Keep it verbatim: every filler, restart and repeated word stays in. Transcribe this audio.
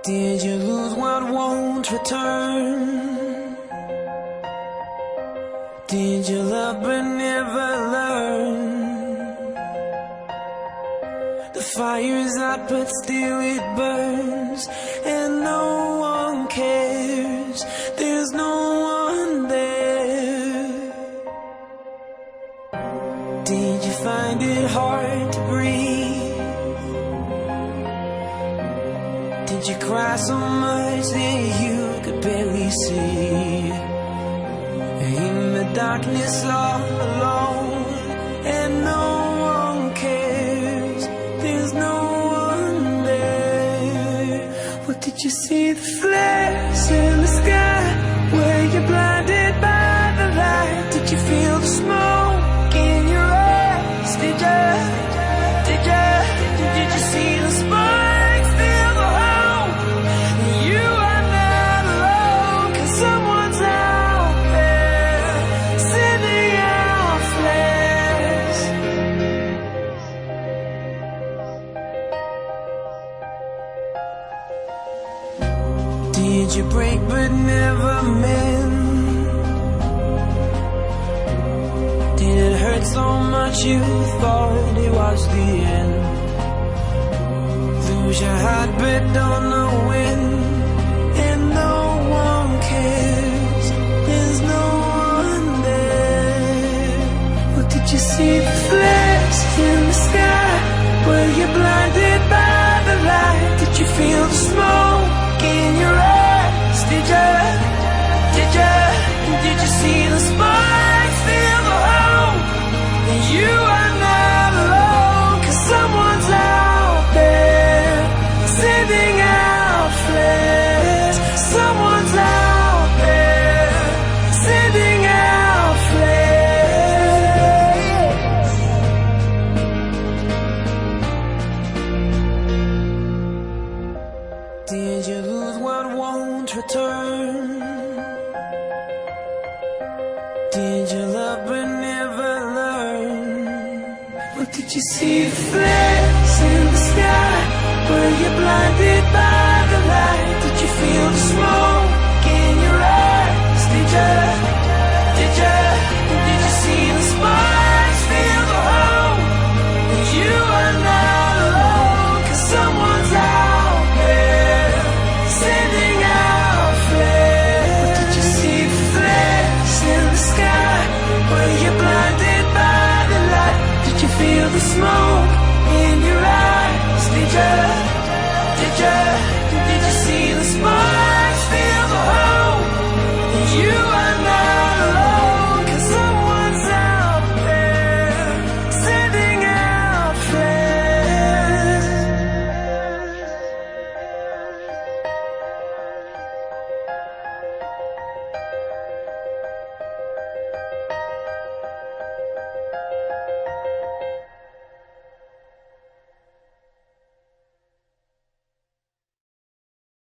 Did you lose what won't return? Did you love but never learn? The fire's out but still it burns, and no one cares, there's no one there. Did you find it hard to breathe? Did you cry so much that you could barely see? In the darkness all alone, and no one cares, there's no one there. What did you see? The flares in the sky? Were you blinded by the light? Did you feel the smoke in your eyes? Did you, did you, did you see the sparks fill the hole? You are not alone, 'cause someone's out there sending out flares. Did you break but never mend? Did it hurt so much you thought it was the end? Lose your heart but don't know when, and no one cares, there's no one there. What did you see? The flares in the sky? Were you blinded by the light? Did you feel the smoke in your eyes? Did you, did you, did you see the sparks fill the hole? And you are not alone, 'cause someone's out there sending out flares. Someone's out there sending out flares. Did you lose what won't return? Did you love but never learn? What did you see? The flares in the sky? Were you blinded by the light? Did you feel the smoke